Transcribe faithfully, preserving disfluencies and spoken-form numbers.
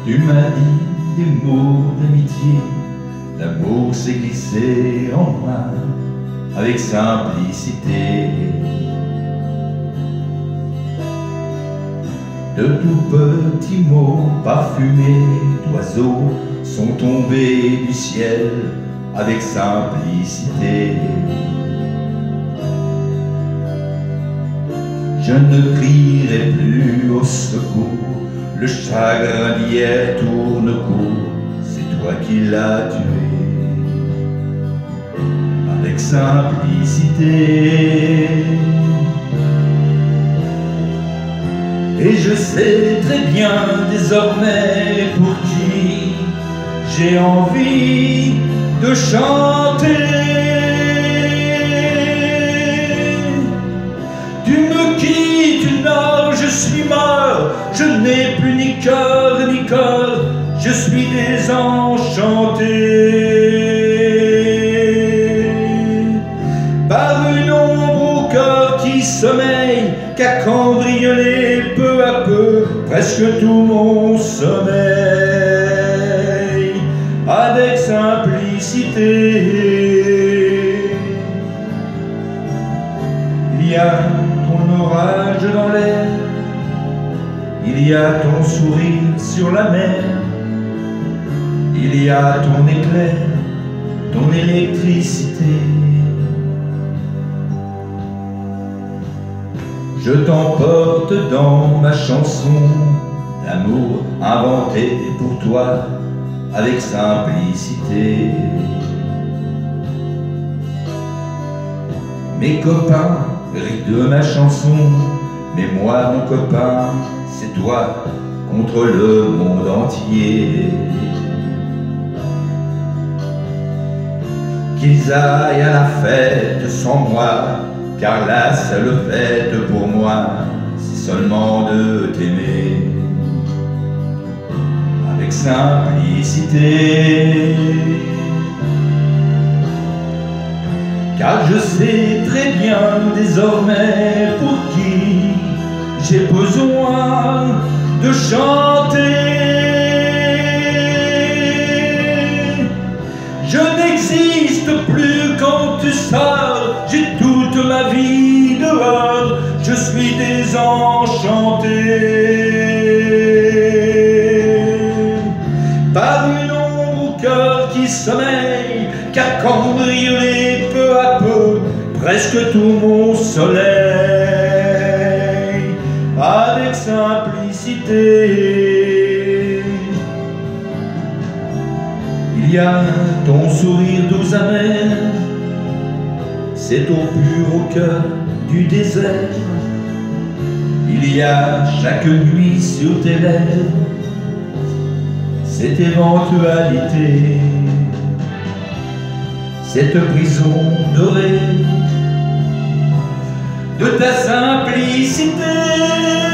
Tu m'as dit des mots d'amitié, l'amour s'est glissé en moi avec simplicité. De tout petits mots parfumés d'oiseaux sont tombés du ciel avec simplicité. Je ne crierai plus au secours, le chagrin d'hier tourne court, c'est toi qui l'as tué. Avec simplicité. Et je sais très bien désormais pour qui j'ai envie de chanter. Tu me quittes, non, je suis mort, je n'ai plus ni cœur ni corps, je suis désenchanté. Par une ombre au cœur qui sommeille, qu'a cambriolé peu à peu presque tout mon sommeil, avec simplicité. Il y a ton orage dans l'air, il y a ton sourire sur la mer, il y a ton éclair, ton électricité. Je t'emporte dans ma chanson d'amour inventée pour toi avec simplicité. Mes copains rient de ma chanson, mais moi mon copain, c'est toi contre le monde entier. Qu'ils aillent à la fête sans moi, car la seule fête pour moi, c'est seulement de t'aimer avec simplicité. Car je sais très bien désormais pour qui j'ai besoin de chanter. Je n'existe plus quand tu sors, j'ai toute ma vie dehors, je suis désenchanté. Par une ombre au cœur qui sommeille, qu'a cambriolé peu à peu presque tout mon soleil, avec simplicité. Il y a ton sourire doux amer, c'est eau pure au cœur du désert. Il y a chaque nuit sur tes lèvres cette éventualité, cette prison dorée de ta simplicité.